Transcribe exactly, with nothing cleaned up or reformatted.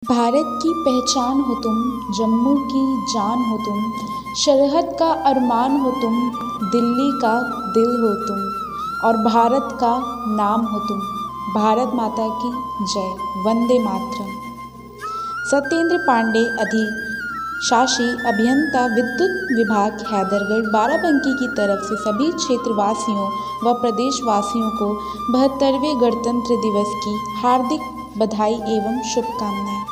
भारत की पहचान हो तुम, जम्मू की जान हो तुम, सरहद का अरमान हो तुम, दिल्ली का दिल हो तुम और भारत का नाम हो तुम। भारत माता की जय। वंदे मातरम। सत्येंद्र पांडे, अधिशासी अभियंता, विद्युत विभाग, हैदरगढ़, बाराबंकी की तरफ से सभी क्षेत्रवासियों व प्रदेशवासियों को बहत्तरवें गणतंत्र दिवस की हार्दिक बधाई एवं शुभकामनाएं।